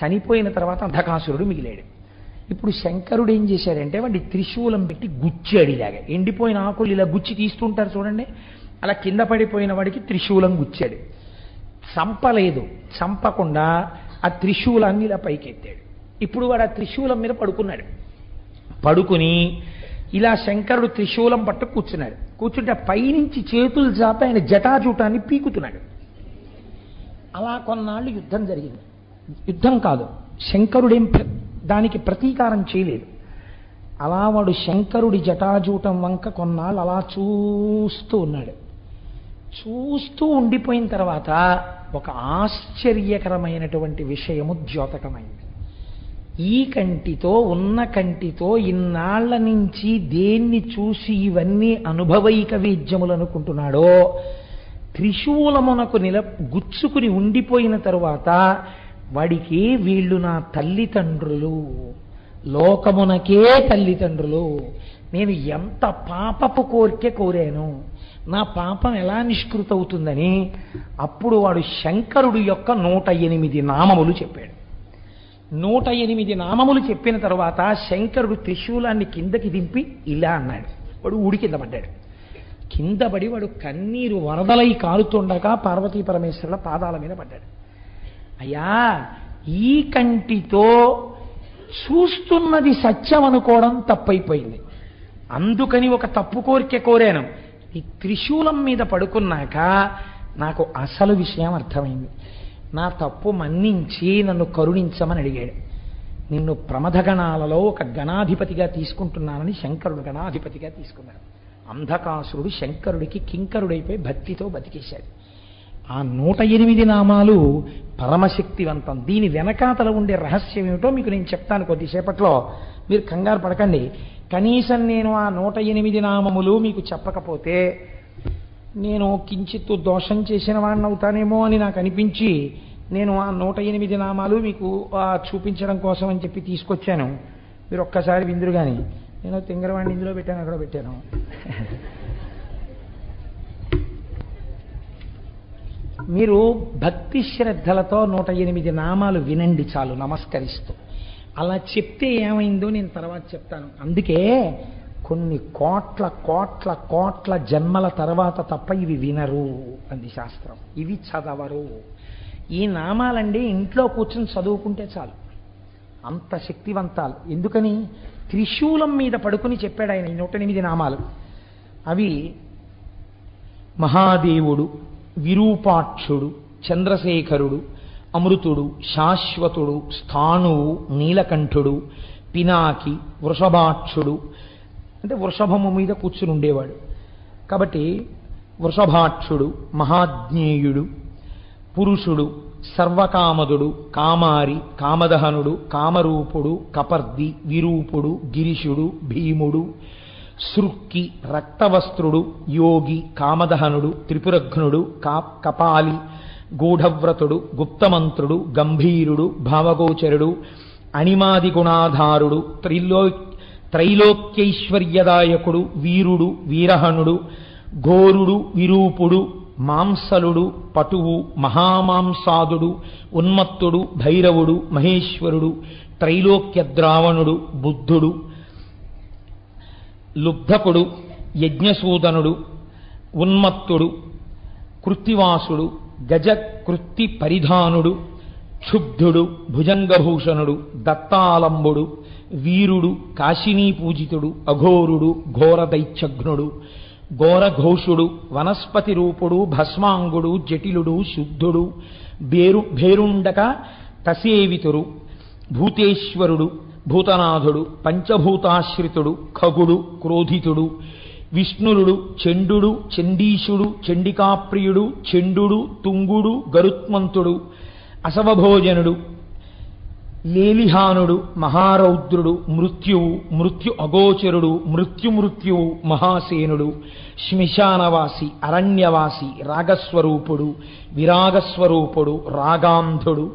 చనిపోయిన తర్వాత అంధకాసురుడు మిగిలాడు. ఇప్పుడు శంకరుడు ఏం చేశాడంటే వాడి త్రిశూలం పెట్టి గుచ్చాడు. ఇలాగా ఎండిపోయిన ఆకులు ఇలా గుచ్చి తీస్తుంటారు చూడండి, అలా కింద పడిపోయిన వాడికి త్రిశూలం గుచ్చాడు. చంపలేదు, చంపకుండా ఆ త్రిశూలాన్ని ఇలా పైకెత్తాడు. ఇప్పుడు వాడు ఆ త్రిశూలం మీద పడుకున్నాడు. పడుకుని ఇలా శంకరుడు త్రిశూలం పట్టు కూర్చున్నాడు. కూర్చుంటే పైనుంచి చేతులు చాపి ఆయన జటాజూటాన్ని పీకుతున్నాడు. అలా కొన్నాళ్ళు యుద్ధం జరిగింది. యుద్ధం కాదు, శంకరుడేం దానికి ప్రతీకారం చేయలేదు. అలా వాడు శంకరుడి జటాజూటం వంక కొన్నాళ్ళు అలా చూస్తూ ఉన్నాడు. చూస్తూ ఉండిపోయిన తర్వాత ఒక ఆశ్చర్యకరమైనటువంటి విషయము ద్యోతకమైంది. ఈ కంటితో ఉన్న కంటితో ఇన్నాళ్ల నుంచి దేన్ని చూసి ఇవన్నీ అనుభవైక వేద్యములు అనుకుంటున్నాడో, త్రిశూలమునకు గుచ్చుకుని ఉండిపోయిన తరువాత వాడికి వీళ్ళు నా తల్లిదండ్రులు, లోకమునకే తల్లిదండ్రులు, నేను ఎంత పాపపు కోరిక కోరాను, నా పాపం ఎలా నిష్కృతవుతుందని అప్పుడు వాడు శంకరుడు యొక్క 108 నామములు చెప్పాడు. 108 నామములు చెప్పిన తర్వాత శంకరుడు త్రిశూలాన్ని కిందకి దింపి ఇలా అన్నాడు. వాడు ఊడి కింద పడ్డాడు. కింద పడి వాడు కన్నీరు వరదలై కారుతుండగా పార్వతీ పరమేశ్వరుల పాదాల మీద పడ్డాడు. అయ్యా, ఈ కంటితో చూస్తున్నది సత్యం అనుకోవడం తప్పైపోయింది. అందుకని ఒక తప్పు కోరిక కోరాను. ఈ త్రిశూలం మీద పడుకున్నాక నాకు అసలు విషయం అర్థమైంది. నా తప్పు మన్నించి నన్ను కరుణించమని అడిగాడు. నిన్ను ప్రమథగణాలలో ఒక గణాధిపతిగా తీసుకుంటున్నానని శంకరుడు గణాధిపతిగా తీసుకున్నాడు. అంధకాసురుడు శంకరుడికి కింకరుడైపోయి భక్తితో బతికేశాడు. ఆ 108 నామాలు పరమశక్తివంతం. దీని వెనకాతల ఉండే రహస్యం ఏమిటో మీకు నేను చెప్తాను కొద్దిసేపట్లో. మీరు కంగారు పడకండి. కనీసం నేను ఆ 108 నామములు మీకు చెప్పకపోతే నేను కించిత్తు దోషం చేసిన వాడిని అవుతానేమో అని నాకు అనిపించి నేను ఆ 108 నామాలు మీకు చూపించడం కోసం అని చెప్పి తీసుకొచ్చాను. మీరు ఒక్కసారి విందురు. కానీ నేను తింగరవాడిని ఇందులో పెట్టాను, అక్కడ పెట్టాను. మీరు భక్తి శ్రద్ధలతో 108 నామాలు వినండి చాలు, నమస్కరిస్తూ. అలా చెప్తే ఏమైందో నేను తర్వాత చెప్తాను. అందుకే కొన్ని కోట్ల కోట్ల కోట్ల జన్మల తర్వాత తప్ప ఇవి వినరు అంది శాస్త్రం. ఇవి చదవరు. ఈ నామాలండి ఇంట్లో కూర్చొని చదువుకుంటే చాలు, అంత శక్తివంతాలు. ఎందుకని? త్రిశూలం మీద పడుకుని చెప్పాడు ఆయన ఈ 108 నామాలు. అవి మహాదేవుడు, విరూపాక్షుడు, చంద్రశేఖరుడు, అమృతుడు, శాశ్వతుడు, స్థాణువు, నీలకంఠుడు, పినాకి, వృషభాక్షుడు. అంటే వృషభము మీద కూర్చుని ఉండేవాడు కాబట్టి వృషభాక్షుడు, మహాజ్ఞేయుడు, పురుషుడు, సర్వకామదుడు, కామారి, కామదహనుడు, కామరూపుడు, కపర్ది, విరూపుడు, గిరిశుడు, భీముడు, సృక్కి, రక్తవస్త్రుడు, యోగి, కామదహనుడు, త్రిపురఘ్నుడు, కపాలి, గూఢవ్రతుడు, గుప్తమంత్రుడు, గంభీరుడు, భావగోచరుడు, అణిమాది గుణాధారుడు, త్రైలోక్యైశ్వర్యదాయకుడు, వీరుడు, వీరహనుడు, ఘోరుడు, విరూపుడు, మాంసలుడు, పటువు, మహామాంసాదుడు, ఉన్మత్తుడు, భైరవుడు, మహేశ్వరుడు, త్రైలోక్యద్రావణుడు, బుద్ధుడు, లుబ్ధకుడు, యజ్ఞసూదనుడు, ఉన్మత్తుడు, కృత్తివాసుడు, గజకృత్తి పరిధానుడు, క్షుబ్ధుడు, భుజంగభూషణుడు, దత్తాలంబుడు, వీరుడు, కాశినీ పూజితుడు, అఘోరుడు, ఘోర దైత్యఘ్నుడు, ఘోరఘోషుడు, వనస్పతి రూపుడు, భస్మాంగుడు, జటిలుడు, శుద్ధుడు, భేరుండక తసేవితుడు, భూతేశ్వరుడు, భూతనాథుడు, పంచభూతాశ్రితుడు, ఖగుడు, క్రోధితుడు, విష్ణురుడు, చండుడు, చండీశుడు, చండికాప్రియుడు, చండుడు, తుంగుడు, గరుత్మంతుడు, అసవభోజనుడు, లేలిహానుడు, మహారౌద్రుడు, మృత్యువు, మృత్యు అగోచరుడు, మృత్యువు, మహాసేనుడు, శ్మశానవాసి, అరణ్యవాసి, రాగస్వరూపుడు, విరాగస్వరూపుడు, రాగాంధుడు,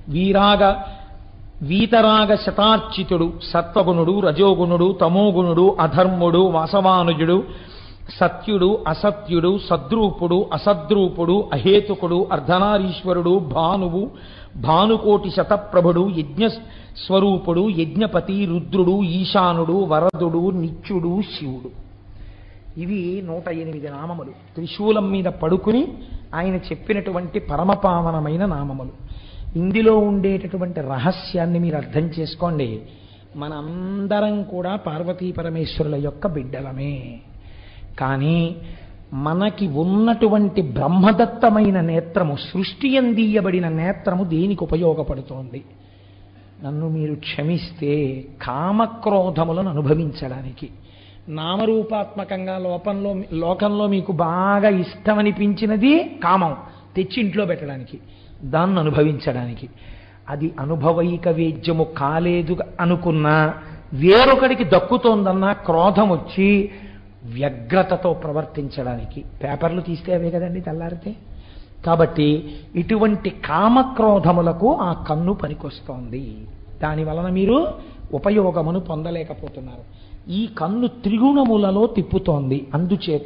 వీతరాగ శతార్చితుడు, సత్వగుణుడు, రజోగుణుడు, తమోగుణుడు, అధర్ముడు, వాసవానుజుడు, సత్యుడు అసత్యుడు, సద్రూపుడు అసద్రూపుడు, అహేతుకుడు, అర్ధనారీశ్వరుడు, భానువు, భానుకోటి శతప్రభుడు, యజ్ఞ స్వరూపుడు, యజ్ఞపతి, రుద్రుడు, ఈశానుడు, వరదుడు, నిత్యుడు, శివుడు. ఇవి 108 నామములు. త్రిశూలం మీద పడుకుని ఆయన చెప్పినటువంటి పరమపావనమైన నామములు. ఇందులో ఉండేటటువంటి రహస్యాన్ని మీరు అర్థం చేసుకోండి. మనందరం కూడా పార్వతీ పరమేశ్వరుల యొక్క బిడ్డలమే. కానీ మనకి ఉన్నటువంటి బ్రహ్మదత్తమైన నేత్రము, సృష్టి అందియబడిన నేత్రము దేనికి ఉపయోగపడుతోంది? నన్ను మీరు క్షమిస్తే కామక్రోధములను అనుభవించడానికి. నామరూపాత్మకంగా లోకంలో మీకు బాగా ఇష్టమనిపించినది కామం తెచ్చి ఇంట్లో పెట్టడానికి, దాన్ని అనుభవించడానికి. అది అనుభవైక వేద్యము కాలేదు అనుకున్నా, వేరొకడికి దక్కుతోందన్నా క్రోధం వచ్చి వ్యగ్రతతో ప్రవర్తించడానికి. పేపర్లు తీస్తే అవే కదండి తెల్లారితే. కాబట్టి ఇటువంటి కామక్రోధములకు ఆ కన్ను పనికొస్తోంది. దాని వలన మీరు ఉపయోగమును పొందలేకపోతున్నారు. ఈ కన్ను త్రిగుణములలో తిప్పుతోంది. అందుచేత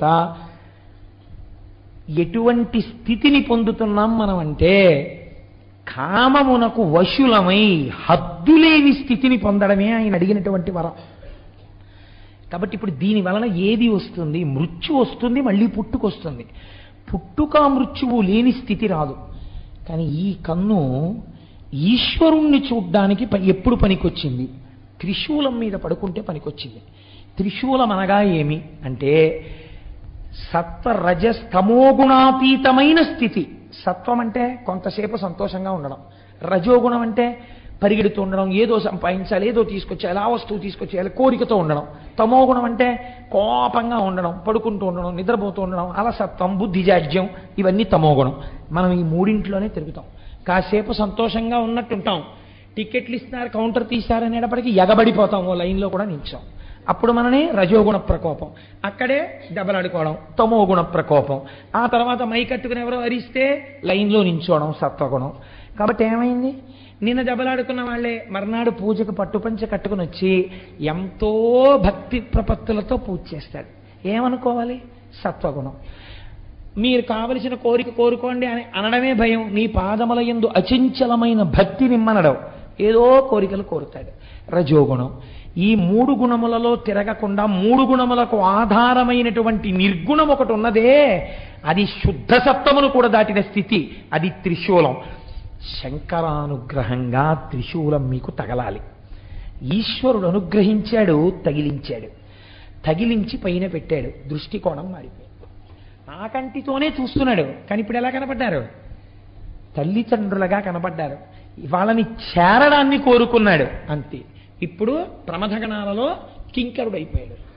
ఎటువంటి స్థితిని పొందుతున్నాం మనం అంటే, కామమునకు వశులమై హద్దులేని స్థితిని పొందడమే ఆయన అడిగినటువంటి వరం. కాబట్టి ఇప్పుడు దీని వలన ఏది వస్తుంది? మృత్యు వస్తుంది, మళ్ళీ పుట్టుకొస్తుంది. పుట్టుక మృత్యువు లేని స్థితి రాదు. కానీ ఈ కన్ను ఈశ్వరుణ్ణి చూడ్డానికి ఎప్పుడు పనికొచ్చింది? త్రిశూలం మీద పడుకుంటే పనికొచ్చింది. త్రిశూలం అనగా ఏమి అంటే, సత్వ రజస్తమోగుణాతీతమైన స్థితి. సత్వం అంటే కొంతసేపు సంతోషంగా ఉండడం, రజోగుణం అంటే పరిగెడుతూ ఉండడం, ఏదో సంపాదించాలి, ఏదో తీసుకొచ్చేయాలి, ఆ వస్తువు తీసుకొచ్చేయాలి, కోరికతో ఉండడం. తమోగుణం అంటే కోపంగా ఉండడం, పడుకుంటూ ఉండడం, నిద్రపోతూ ఉండడం, అలసత్వం, బుద్ధిజాడ్యం, ఇవన్నీ తమోగుణం. మనం ఈ మూడింట్లోనే తిరుగుతాం. కాసేపు సంతోషంగా ఉన్నట్టుంటాం, టికెట్లు ఇస్తున్నారు, కౌంటర్ తీశారనేటప్పటికీ ఎగబడిపోతాం, ఓ లైన్లో కూడా నిల్చాం. అప్పుడు మనని రజోగుణ ప్రకోపం, అక్కడే దెబ్బలాడుకోవడం, తమోగుణ ప్రకోపం. ఆ తర్వాత మై కట్టుకుని ఎవరో అరిస్తే లైన్లో నించోవడం, సత్వగుణం. కాబట్టి ఏమైంది? నిన్న దెబ్బలాడుకున్న వాళ్ళే మర్నాడు పూజకు పట్టుపంచ కట్టుకుని వచ్చి ఎంతో భక్తి ప్రపత్తులతో పూజ చేస్తాడు. ఏమనుకోవాలి? సత్వగుణం. మీరు కావలసిన కోరిక కోరుకోండి అని అనడమే భయం. నీ పాదముల యందు అచంచలమైన భక్తి నిమ్మనడం, ఏదో కోరికలు కోరుతాడు. రజోగుణం. ఈ 3 గుణములలో తిరగకుండా 3 గుణములకు ఆధారమైనటువంటి నిర్గుణం ఒకటి ఉన్నదే, అది శుద్ధ సత్వమును కూడా దాటిన స్థితి. అది త్రిశూలం. శంకరానుగ్రహంగా త్రిశూలం మీకు తగలాలి. ఈశ్వరుడు అనుగ్రహించాడు, తగిలించాడు. తగిలించి పైన పెట్టాడు. దృష్టికోణం మారిపోయింది. ఆ కంటితోనే చూస్తున్నాడు, కానీ ఇప్పుడు ఎలా కనపడ్డారు? తల్లిదండ్రులుగా కనపడ్డారు. వాళ్ళని చేరడాన్ని కోరుకున్నాడు, అంతే. ఇప్పుడు ప్రమథగణాలలో కింకరుడు అయిపోయాడు.